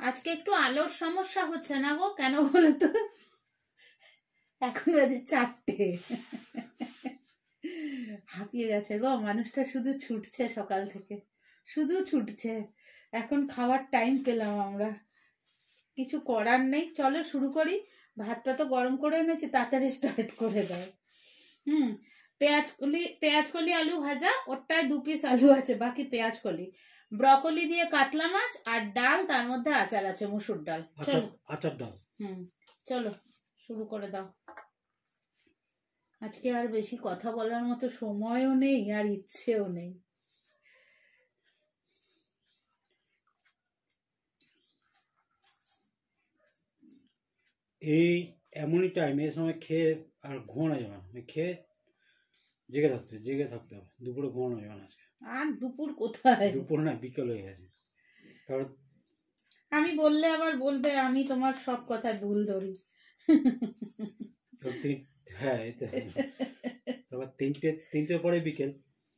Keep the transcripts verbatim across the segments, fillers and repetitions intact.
আজকে একটু আলোর সমস্যা হচ্ছে না গো, কেন বলো তো? এখন বাজে চারটে, হাঁপিয়ে গেছে গো মানুষটা, শুধু ছুটছে সকাল থেকে, শুধু ছুটছে। এখন খাওয়ার টাইম পেলাম আমরা, কিছু করার নেই, চলো শুরু করি। ভাতটা তো গরম করে এনেছি, তাড়াতাড়ি স্টার্ট করে দাও। হুম, পেঁয়াজ কলি পেঁয়াজ কলি আলু ভাজা, ওটায় দু পিস আলু আছে, বাকি পেঁয়াজ কলি। ব্রকলি দিয়ে কাতলা মাছ আর ডাল, তার মধ্যে আচার আছে, মুসুর ডাল। চলো আচার ডাল। হুম, চলো শুরু করে দাও। আজকে আর বেশি কথা বলার মতো সময়ও নেই আর ইচ্ছেও নেই। এই এমনই টাইম, এই সময় খেয়ে আর ঘুমানো যাবে না, খেয়ে জেগে থাকতে জেগে থাকতে হবে, দুপুরে ঘুমানো যাবে না আজকে। আর দুপুর কোথায়? দুপুর না, বিকেল হয়ে গেছে। কারণ আমি বললে আবার বলবে আমি তোমার সব কথা ভুল ধরি। হ্যাঁ, তারপর তিনটে তিনটে পরে বিকেল।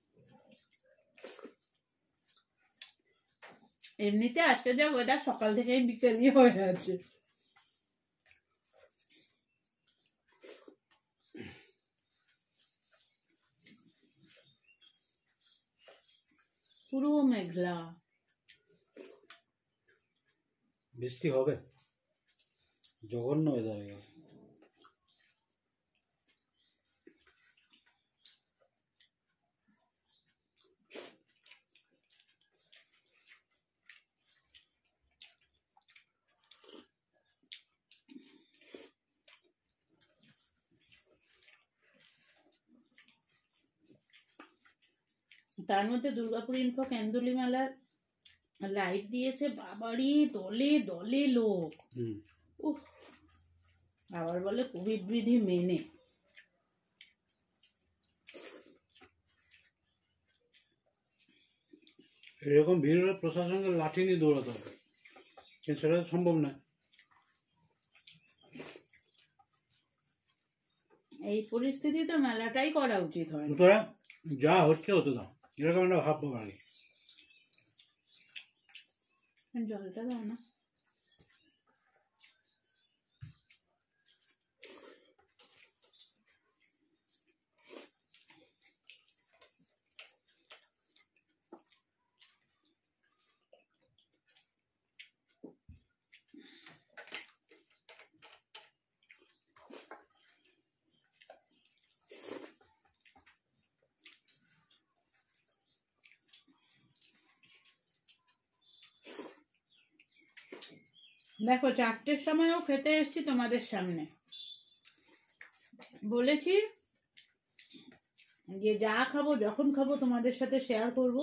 এমনিতে আজকে যা ওয়েদার, সকাল থেকেই বিকেলই হয়ে আছে। পুরো মেঘলা, বৃষ্টি হবে, জঘন্য ওয়েদার হয়ে গেল। তার মধ্যে দুর্গাপুর ইনফো কেন্দুলি মেলার লাইট দিয়েছে, বাবারি দলে দলে লোক। উফ, আবার বলে কোভিড বিধি মেনে। এরকম ভিড় হলে প্রশাসনকে লাঠি নিয়ে দৌড়াতে হবে, কিন্তু সেটা সম্ভব নয়। এই পরিস্থিতি তো মেলাটাই করা উচিত হয়। সুতরাং যা হচ্ছে হতে দাও, এরকম একটা ভাববো আগে। জলটা দাও না। দেখো, চারটের সময়ও খেতে এসেছি তোমাদের সামনে, বলেছি যে যা খাবো যখন খাবো তোমাদের সাথে শেয়ার করব।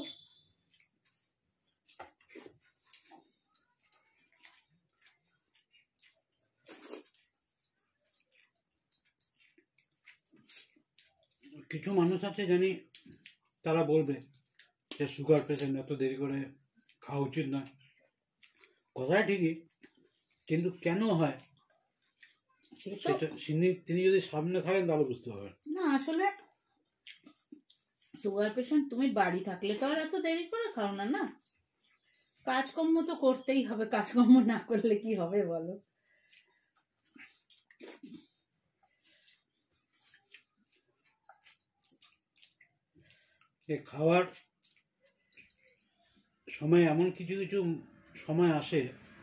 কিছু মানুষ আছে জানি, তারা বলবে যে সুগার পেশেন্ট এত দেরি করে খাওয়া উচিত নয়। কথাই ঠিকই, কিন্তু কেন হয় সেটা তিনি যদি সামনে থাকেন তাহলে বুঝতে পারবেন। না, আসলে সুগার পেশেন্ট তুমি বাড়ি থাকলে তো আর এত দেরি করে খাও না। না, কাজকর্ম তো করতেই হবে, কাজকর্ম না করলে কি হবে বলো? খাওয়ার সময় এমন কিছু কিছু সময় আসে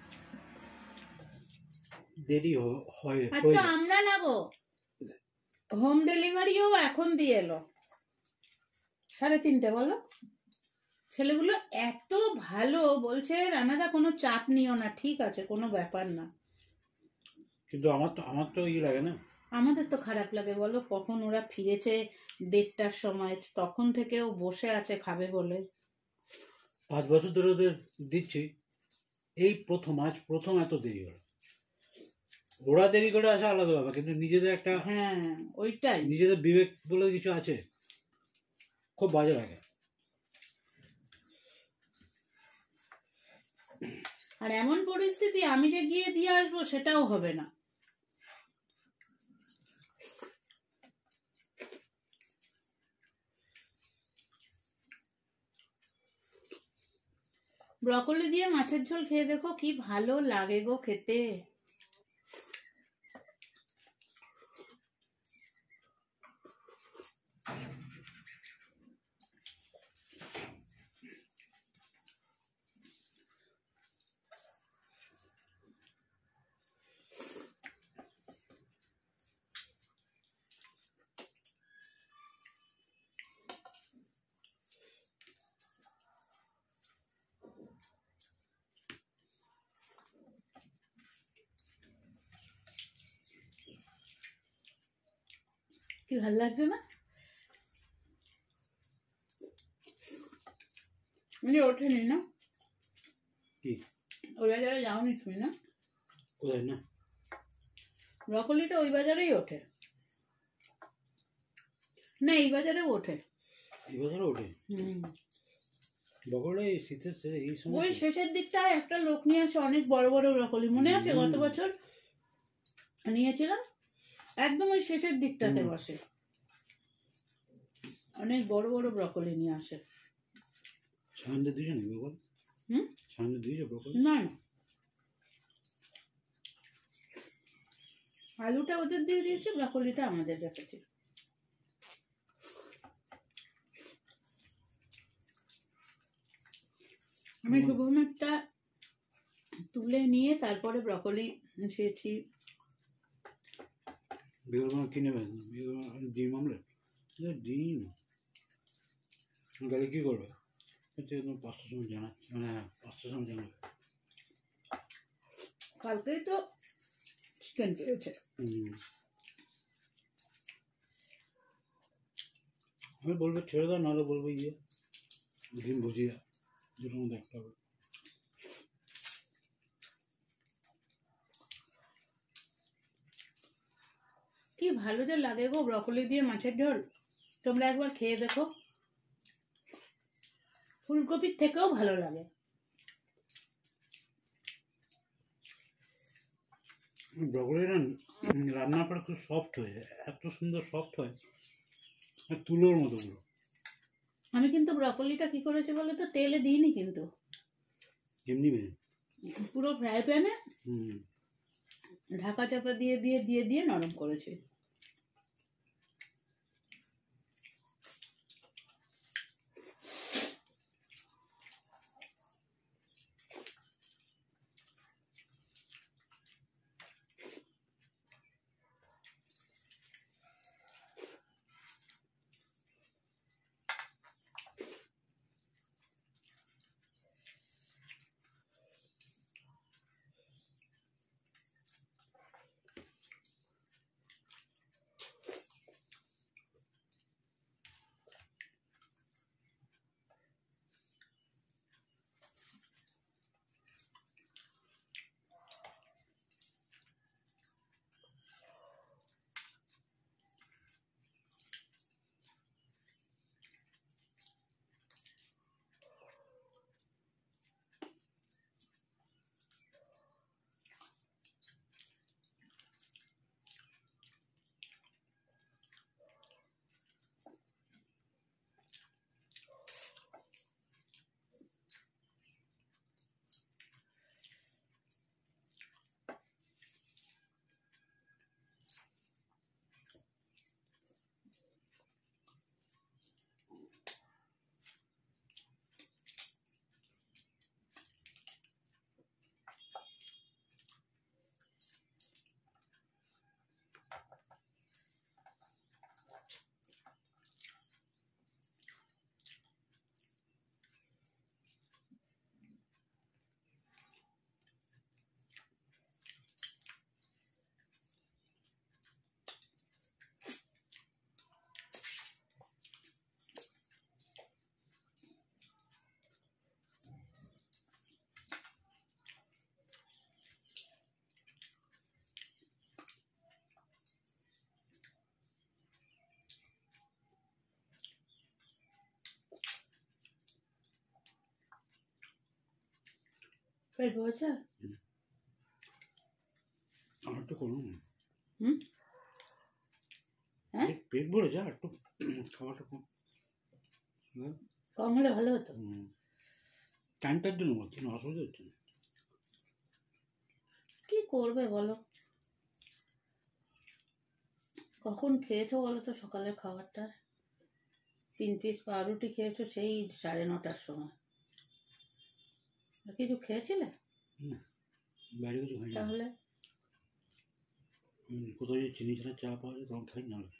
দেরি হয়। আজকে আমরা না গো, হোম ডেলিভারিও এখন দিয়ে এলো সাড়ে তিনটে। বলো, ছেলেগুলো এত ভালো, বলছে রানাদা কোনো চাপ নিও না, ঠিক আছে, কোনো ব্যাপার না। কিন্তু আমার তো আমার তো ই লাগে না। আমাদের তো খারাপ লাগে বলো, কখন ওরা ফিরেছে দেড়টার সময়, তখন থেকেও বসে আছে খাবে বলে। পাঁচ বছর ধরে ওদের দিচ্ছি, এই প্রথম আজ প্রথম এত দেরি হলো। ওরা দেরি করে আসা আলাদা ব্যাপার, কিন্তু নিজেদের একটা, হ্যাঁ ওইটাই, নিজেদের বিবেক বলে কিছু আছে, খুব বাজে লাগে। আর এমন পরিস্থিতি আমি যে গিয়ে দিয়ে আসবো সেটাও হবে না। ব্রকলি দিয়ে মাছের ঝোল খেয়ে দেখো কি ভালো লাগে গো খেতে। কি ভালো লাগছে না? মানে ওঠেনি না কি ওই বাজারে যাওনি তুমি না? কোথায় না? ব্রকলিটা ওই বাজারেই ওঠে না, এই বাজারে ওঠে। এই বাজারে ওঠে? হুম, ব্রকলি এই শীতের সে- এই সময় ওই তো। শেষের দিকটা একটা লোক নিয়ে আসে অনেক বড় বড় ব্রকলি, মনে আছে হুম। গত বছর নিয়েছিলাম, একদম ওই শেষের দিকটাতে হুম। বসে অনেক বড় বড় ব্রকলি নিয়ে আসে। সামনে দিয়েছে না ব্রকলি? হুম, সামনে দিয়েছে ব্রকলি? না না, আলুটা ওদের দিয়ে দিয়েছে, ব্রকলিটা আমাদের রেখেছে। আমি হুম। শুভমেরটা তুলে নিয়ে তারপরে ব্রকলি খেয়েছি। বেগুন কি নেবেন? বেগুন ডিম আমলেট? এ ডিম তাহলে কি করবে? হচ্ছে একদম পাঁচটার সময় জানাচ্ছে, মানে পাঁচটার সময় জানাবে। কালকেই তো চিকেন পেয়েছে। হুম। আমি বলবো ছেড়ে দাও, নাহলে বলবো ইয়ে ডিম ভুজিয়া, দুটোর মধ্যে একটা হবে। কি ভালো যে লাগে গো ব্রকলি দিয়ে মাছের ঝোল, তোমরা একবার খেয়ে দেখো, ফুলকপির থেকেও ভালো লাগে। ব্রকলিটা রান্নার পরে খুব সফট হয়ে যায়, এত সুন্দর সফট হয়, আর তুলোর মতো পুরো। আমি কিন্তু ব্রকলিটা কি করেছি বলো তো, তেলে দিইনি কিন্তু, এমনি মেয়ে। পুরো ফ্রাই প্যানে হুম। ঢাকা চাপা দিয়ে দিয়ে দিয়ে দিয়ে নরম করেছি। পেট ভরেছে? আর একটু করুন। হুম, হ্যাঁ পেট- পেট ভরে যা একটু খাওয়াটা কম। হ্যাঁ? কম হলে ভালো হতো। হুম। টাইমটার জন্য বলছি না, অসুবিধা হচ্ছে না। কি করবে বলো, কখন খেয়েছো বলো তো সকালের খাবারটা? তিন পিস পাউরুটি খেয়েছো সেই সাড়ে নটার সময়। আর কিছু খেয়েছিলে? না, বাইরে কিছু খাই না। তাহলে হুম, কোথাও যদি চিনি ছাড়া চা পাওয়া যায় তখন খাই, না হলে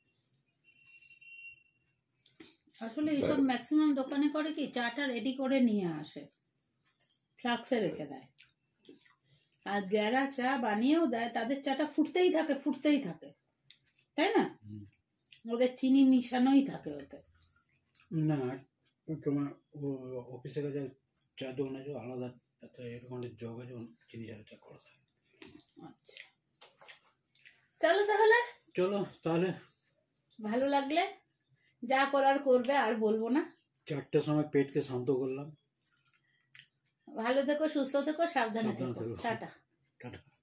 আসলে এইসব ম্যাক্সিমাম দোকানে করে কি, চাটা রেডি করে নিয়ে আসে, ফ্লাক্সে রেখে দেয়। আর যারা চা বানিয়েও দেয় তাদের চাটা ফুটতেই থাকে ফুটতেই থাকে, তাই না? হুম। ওদের চিনি মিশানোই থাকে ওতে। না, তোমার ও- অফিসে কাছে চা দোকান আছে আলাদা, একটা এরকম একটা জগ আছে, ওখানে চিনি ছাড়া চা করা থাকে। আচ্ছা, চলো তাহলে, চলো তাহলে, ভালো লাগলে যা করার করবে, আর বলবো না। চারটের সময় পেটকে শান্ত করলাম। ভালো থেকো, সুস্থ থেকো, সাবধানে সাবধানে থেকো, থেকো। টাটা। টাটা।